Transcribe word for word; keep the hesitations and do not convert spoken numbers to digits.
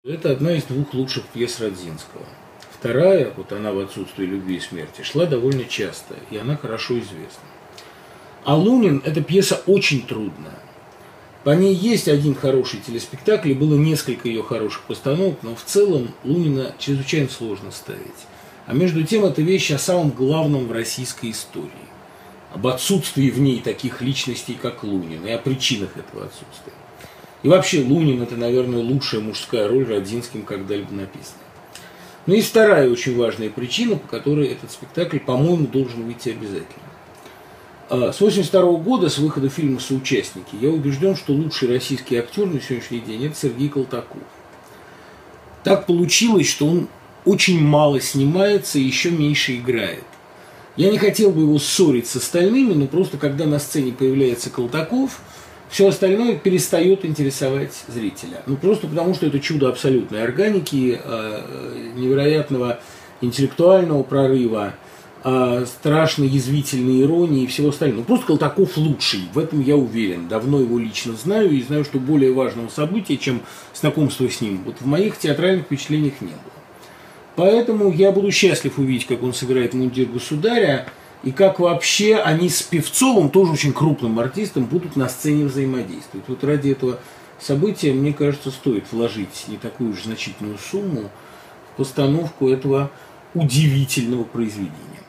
Это одна из двух лучших пьес Радзинского. Вторая, вот она в «Отсутствии любви и смерти», шла довольно часто, и она хорошо известна. А «Лунин» – это пьеса очень трудная. По ней есть один хороший телеспектакль, и было несколько ее хороших постановок, но в целом Лунина чрезвычайно сложно ставить. А между тем, это вещь о самом главном в российской истории. Об отсутствии в ней таких личностей, как Лунин, и о причинах этого отсутствия. И вообще Лунин – это, наверное, лучшая мужская роль Радзинским когда-либо написана. Но есть вторая очень важная причина, по которой этот спектакль, по-моему, должен выйти обязательно. С восемьдесят второго года, с выхода фильма «Соучастники», я убежден, что лучший российский актер на сегодняшний день – это Сергей Колтаков. Так получилось, что он очень мало снимается и еще меньше играет. Я не хотел бы его ссорить с остальными, но просто когда на сцене появляется Колтаков, все остальное перестает интересовать зрителя. Ну, просто потому, что это чудо абсолютной органики, невероятного интеллектуального прорыва, страшной язвительной иронии и всего остального. Ну, просто Колтаков лучший, в этом я уверен. Давно его лично знаю и знаю, что более важного события, чем знакомство с ним, вот в моих театральных впечатлениях не было. Поэтому я буду счастлив увидеть, как он сыграет мундир государя, и как вообще они с Певцовым, тоже очень крупным артистом, будут на сцене взаимодействовать. Вот ради этого события, мне кажется, стоит вложить не такую уж значительную сумму в постановку этого удивительного произведения.